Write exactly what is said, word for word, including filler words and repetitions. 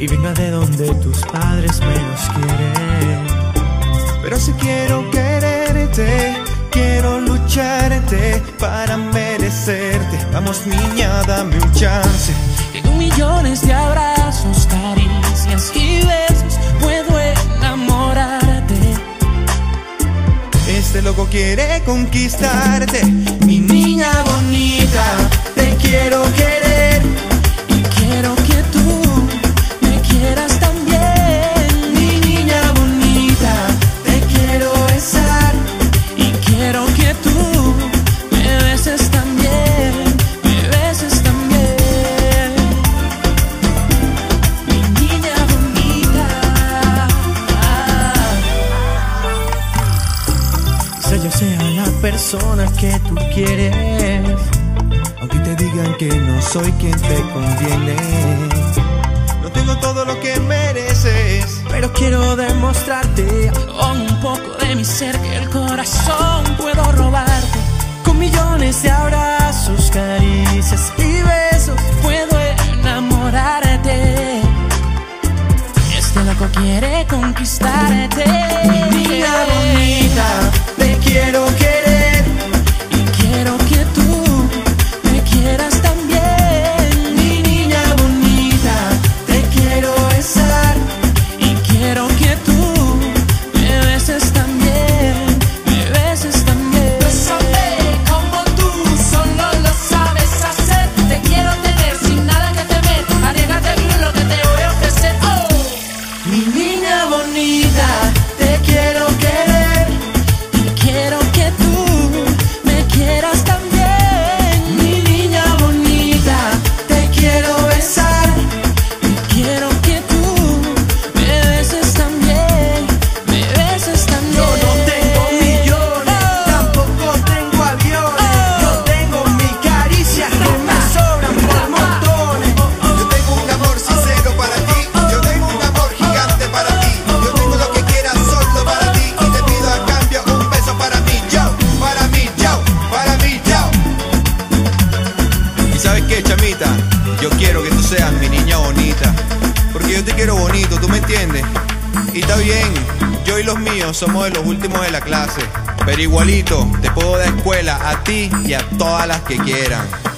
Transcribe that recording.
venga de donde tus padres menos quieren. Pero si quiero quererte, quiero lucharte para merecerte. Vamos niña, dame un chance. Que con millones de abrazos, caricias y besos puedo enamorarte. Este loco quiere conquistarte. Mi niña bonita, te quiero querer y quiero que tú me quieras también. Mi niña bonita, te quiero besar y quiero que tú me beses también, me beses también. Mi niña bonita. Quizá yo sea la persona que tú quieres, aunque te digan que no soy quien te conviene. No tengo todo lo que mereces, pero quiero demostrarte con un poco de mi ser que el corazón puedo robarte. Con millones de abrazos, caricias y besos puedo enamorarte. Este loco quiere conquistarte. Mi niña bonita, te quiero querer y quiero que tú me quieras también. Mi niña bonita, te quiero besar y quiero que tú me beses también, me beses también. Bésame como tú solo lo sabes hacer. Te quiero tener sin nada que temer. Arriesgate bien lo que te voy a ofrecer. Oh. Mi niña bonita, te quiero querer y quiero que tú me quieras también. Mi niña bonita, te quiero besar y quiero que tú me beses también, me beses también. Yo no tengo millones, oh. tampoco tengo aviones, oh. yo tengo mi caricia que me sobran por montones. Yo tengo un amor sincero para ti, yo tengo un amor gigante para ti. Yo tengo lo que quieras solo para ti y te pido a cambio un beso para mí, yo, para mí, yo, para mí, yo. ¿Y sabes qué, chamita? Yo quiero que tú seas mi niña bonita, porque yo te quiero bonito, ¿tú me entiendes? Y está bien, yo y los míos somos de los últimos de la clase, pero igualito te puedo dar escuela a ti y a todas las que quieran.